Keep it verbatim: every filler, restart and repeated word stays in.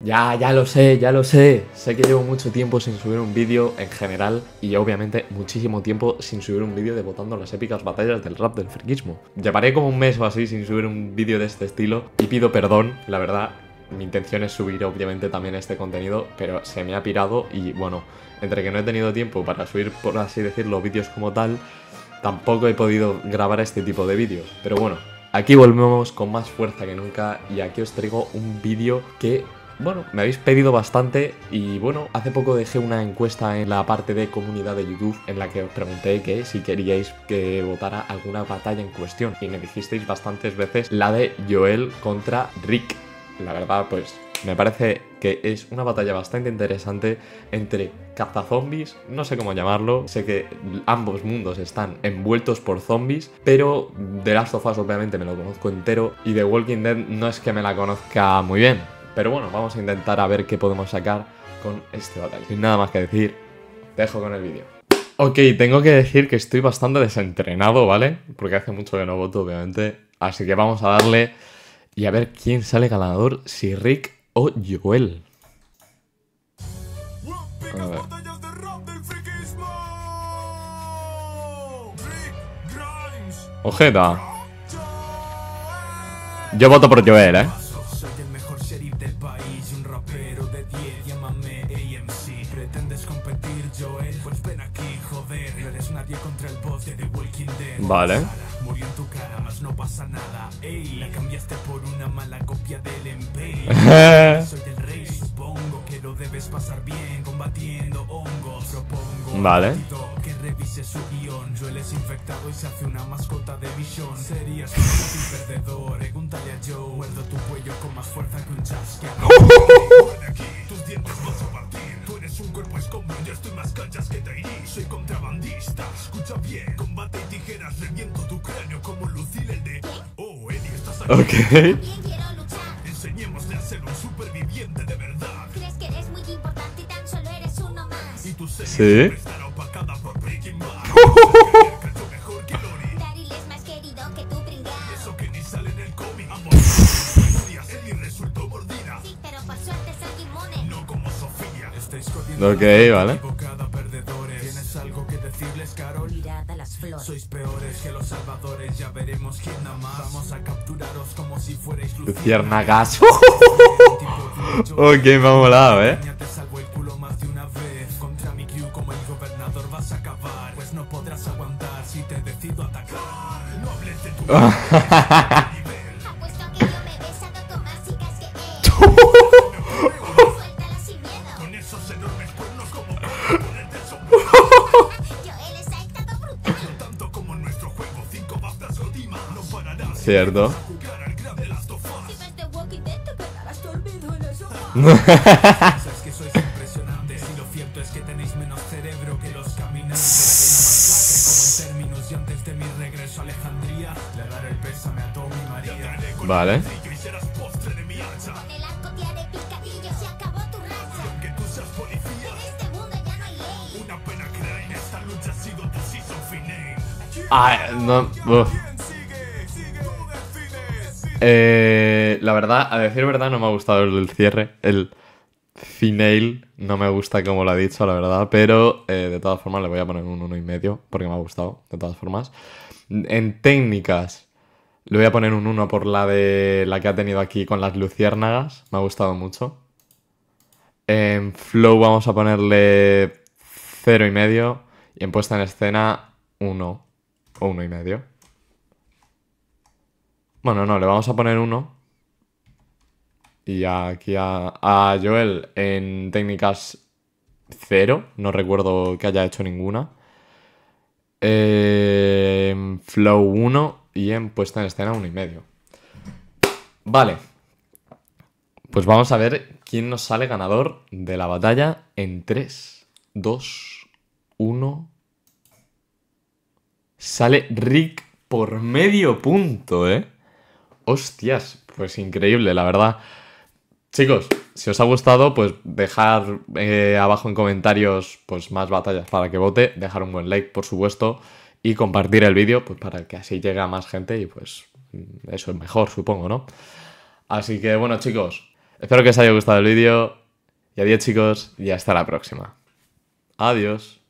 Ya, ya lo sé, ya lo sé. Sé que llevo mucho tiempo sin subir un vídeo en general y obviamente muchísimo tiempo sin subir un vídeo de votando las épicas batallas del rap del friquismo. Llevaré como un mes o así sin subir un vídeo de este estilo y pido perdón, la verdad. Mi intención es subir obviamente también este contenido, pero se me ha pirado y bueno, entre que no he tenido tiempo para subir, por así decirlo, vídeos como tal, tampoco he podido grabar este tipo de vídeos. Pero bueno, aquí volvemos con más fuerza que nunca y aquí os traigo un vídeo que... bueno, me habéis pedido bastante y bueno, hace poco dejé una encuesta en la parte de comunidad de YouTube en la que os pregunté que si queríais que votara alguna batalla en cuestión y me dijisteis bastantes veces la de Joel contra Rick. La verdad, pues me parece que es una batalla bastante interesante entre cazazombies, no sé cómo llamarlo, sé que ambos mundos están envueltos por zombies, pero The Last of Us obviamente me lo conozco entero y The Walking Dead no es que me la conozca muy bien. Pero bueno, vamos a intentar a ver qué podemos sacar con este batalla. Sin nada más que decir, te dejo con el vídeo. Ok, tengo que decir que estoy bastante desentrenado, ¿vale? Porque hace mucho que no voto, obviamente. Así que vamos a darle y a ver quién sale ganador, si Rick o Joel. A ver. Ojeta. Yo voto por Joel, ¿eh? Vale. Murió en tu cara, mas no pasa nada. Ey, la cambiaste por una mala copia del empeño. Soy el rey, supongo que lo debes pasar bien combatiendo hongos. Propongo vale. Que revise su guión. Joel es infectado y se hace una mascota de visión. Serías un fácil perdedor. Pregúntale a Joe. Muerdo tu cuello con más fuerza que un chasqueador. Aquí, tus dientes vas a partir. Tú eres un cuerpo escombro, yo estoy más canchas que Tairi. Soy contrabandista, escucha bien. Combate y tijeras, reviento tu cráneo como Lucille el de... Oh, Eddie, estás aquí. Ok. Enseñémosle a ser un superviviente de verdad. ¿Crees que eres muy importante y tan solo eres uno más? Y tu serie sí. Estará opacada por Breaking Bad. Mejor que Lori. Daryl es más querido que tu pringao. Eso que ni sale en el cómic. Ambos Eddie resultó mordida. Sí, pero por suerte soy inmune. No como Sofía. Estáis corriendo. Ok, vale. ¿Tienes algo que decirles, Carol? Mirad a las flores. Sois peores que los salvadores, ya veremos quién nada más. Vamos a capturaros como si fuerais luciérnagas. Ok, me ha molado, eh. Te salvo el culo más de una vez. Contra mi crew como el gobernador vas a acabar. Pues no podrás aguantar si te decido atacar. No hables de tu apuesto que yo me he besado con más chicas que él. Suéltala sin miedo. Con esos enormes cuernos como ponerte el sombrero. Joel es saltado brutal. Tanto como en nuestro juego cinco bastas Godima. No pararás. Cierto. Es que sois impresionantes y lo cierto es que tenéis menos cerebro que los caminantes. Como en términos y antes de mi regreso a Alejandría, le daré el pésame a Tommy María. Vale. Y serás postre de mi hacha. Con el arco te haré picadillo, se acabó tu racha. Y aunque tú seas policía, en este mundo ya no hay ley. Una pena que en esta lucha ha sido tu season finale. Ah, no. Uf. Eh, la verdad, a decir verdad, no me ha gustado el cierre. El final no me gusta como lo ha dicho, la verdad. Pero eh, de todas formas le voy a poner un uno y medio porque me ha gustado, de todas formas. En técnicas le voy a poner un uno por la de la que ha tenido aquí con las luciérnagas. Me ha gustado mucho. En flow vamos a ponerle cero y medio. Y en puesta en escena uno o uno y medio. Bueno, no, le vamos a poner uno. Y aquí a, a Joel en técnicas cero. No recuerdo que haya hecho ninguna. Eh, en flow uno y en puesta en escena uno y medio. Vale. Pues vamos a ver quién nos sale ganador de la batalla en tres, dos, uno. Sale Rick por medio punto, ¿eh? Hostias, pues increíble, la verdad. Chicos, si os ha gustado, pues dejar eh, abajo en comentarios pues más batallas para que vote, dejar un buen like, por supuesto, y compartir el vídeo, pues para que así llegue a más gente y pues eso es mejor, supongo, ¿no? Así que bueno, chicos, Espero que os haya gustado el vídeo. Y adiós chicos, y hasta la próxima. Adiós.